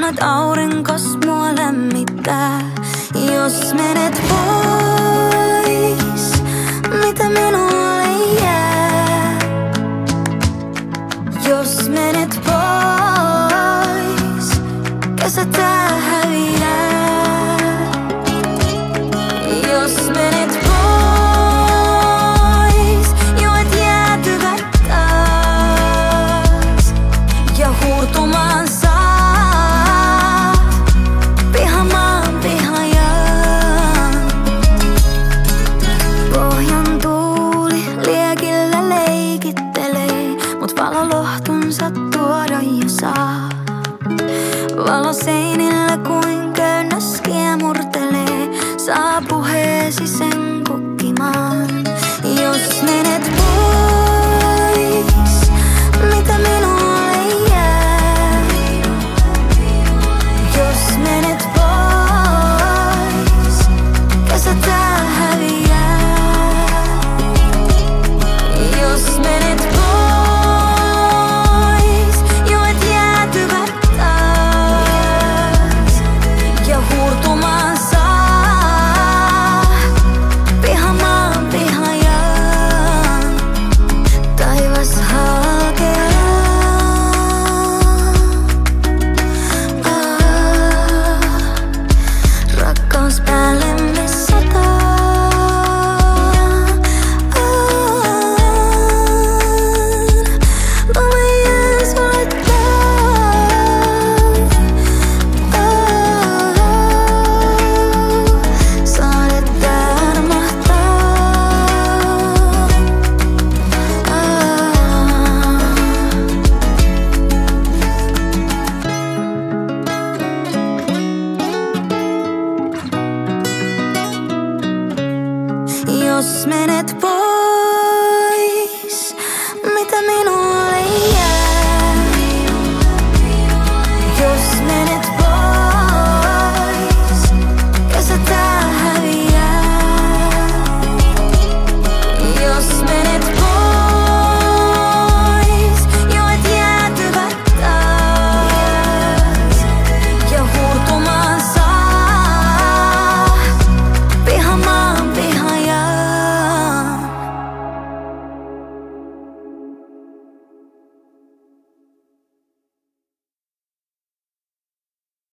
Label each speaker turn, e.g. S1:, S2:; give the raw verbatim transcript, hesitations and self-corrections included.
S1: Annoit aurinkos mua lämmittää. Jos menet pois, mitä minulle jää? Jos menet pois, kesä tää häviää. Jos menet pois, joet jäätyvät taas. Ja huurtumaan saat pihamaan pihajaan. Pohjan tuuli liekillä leikittelee, mut valolohtunsa tuoda jo saa. Valo seinä